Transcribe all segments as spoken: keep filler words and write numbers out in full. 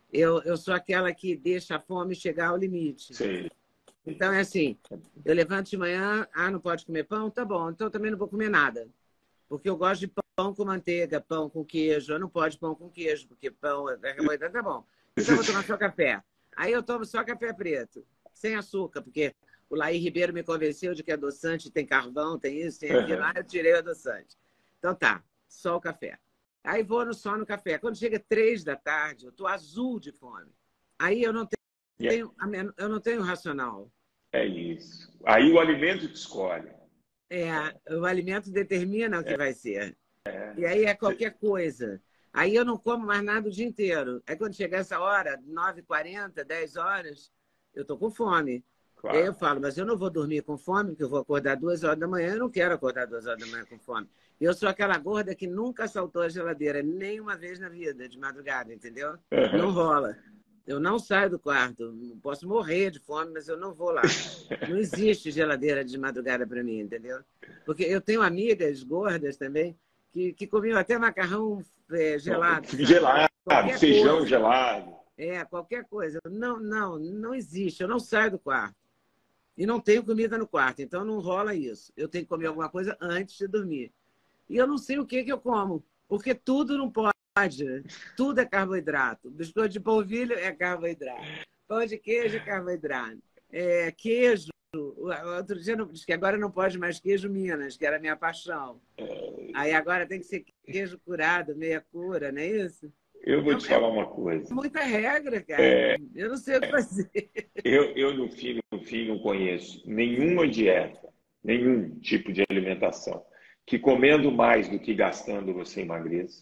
Eu, eu sou aquela que deixa a fome chegar ao limite. Sim. Então, é assim, eu levanto de manhã, ah, não pode comer pão? Tá bom, então também não vou comer nada. Porque eu gosto de pão com manteiga, pão com queijo. Eu não pode pão com queijo, porque pão é carboidrato, tá bom. Então eu vou tomar só café. Aí eu tomo só café preto, sem açúcar, porque o Laí Ribeiro me convenceu de que adoçante tem carvão, tem isso, tem aquilo. Uhum. Aí eu tirei o adoçante. Então tá, só o café. Aí vou no, só no café. Quando chega três da tarde, eu tô azul de fome. Aí eu não tenho, eu não tenho racional. É isso. Aí o alimento te escolhe. É, o alimento determina o que vai ser. É. E aí é qualquer coisa. Aí eu não como mais nada o dia inteiro. Aí quando chegar essa hora, nove e quarenta, dez horas, eu tô com fome. Claro. E aí eu falo, mas eu não vou dormir com fome, porque eu vou acordar duas horas da manhã, eu não quero acordar duas horas da manhã com fome. E eu sou aquela gorda que nunca saltou a geladeira, nem uma vez na vida, de madrugada, entendeu? Uhum. Não rola. Eu não saio do quarto. Posso morrer de fome, mas eu não vou lá. Não existe geladeira de madrugada para mim, entendeu? Porque eu tenho amigas gordas também que, que comiam até macarrão é, gelado. Sabe? Gelado, Qualquer feijão coisa. gelado. É, qualquer coisa. Não, não, não existe. Eu não saio do quarto. E não tenho comida no quarto, então não rola isso. Eu tenho que comer alguma coisa antes de dormir. E eu não sei o que, que eu como, porque tudo não pode. Tudo é carboidrato. Biscoito de polvilho é carboidrato. Pão de queijo é carboidrato. É, queijo. Outro dia disse que agora não pode mais queijo Minas, que era a minha paixão. Aí agora tem que ser queijo curado, meia cura, não é isso? Eu vou É, te falar uma coisa. É muita regra, cara. É, eu não sei o que fazer. Eu, eu no, fim, no fim, não conheço nenhuma dieta, nenhum tipo de alimentação que comendo mais do que gastando você emagreça.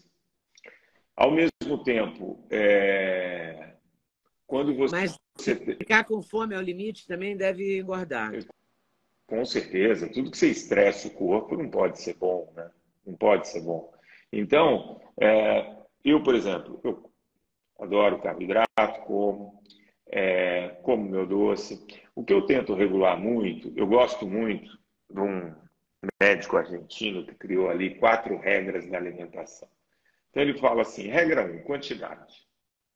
Ao mesmo tempo, é... quando você... Mas ficar com fome ao limite também deve engordar. Com certeza. Tudo que você estressa o corpo não pode ser bom, né? Não pode ser bom. Então, é... eu, por exemplo, eu adoro carboidrato, como, é... como meu doce. O que eu tento regular muito, eu gosto muito de um médico argentino que criou ali quatro regras na alimentação. Então ele fala assim, regra um, quantidade.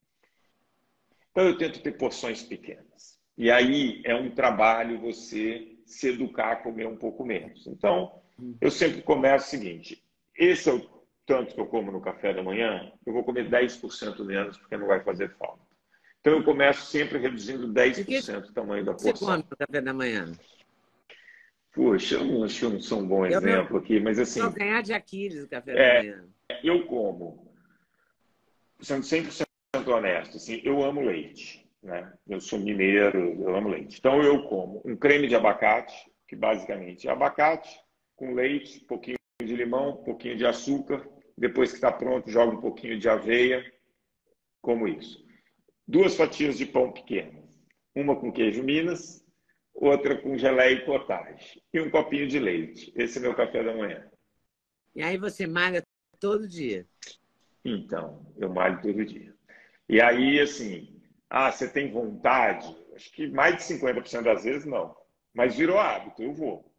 Então eu tento ter porções pequenas. E aí é um trabalho você se educar a comer um pouco menos. Então, eu sempre começo o seguinte, esse é o tanto que eu como no café da manhã, eu vou comer dez por cento menos, porque não vai fazer falta. Então eu começo sempre reduzindo dez por cento o tamanho da porção. Você come no café da manhã? Poxa, eu não, acho que eu não sou um bom eu exemplo aqui, mas assim... Vou ganhar de Aquiles o café é, da manhã. Eu como, sendo cem por cento honesto, assim, eu amo leite, né? Eu sou mineiro, eu amo leite. Então eu como um creme de abacate, que basicamente é abacate com leite, um pouquinho de limão, um pouquinho de açúcar. Depois que está pronto, jogo um pouquinho de aveia, como isso. Duas fatias de pão pequenas, uma com queijo Minas, outra com geleia e cottage. E um copinho de leite. Esse é meu café da manhã. E aí você malha todo dia? Então, eu malho todo dia. E aí, assim, ah, você tem vontade? Acho que mais de cinquenta por cento das vezes não. Mas virou hábito, eu vou.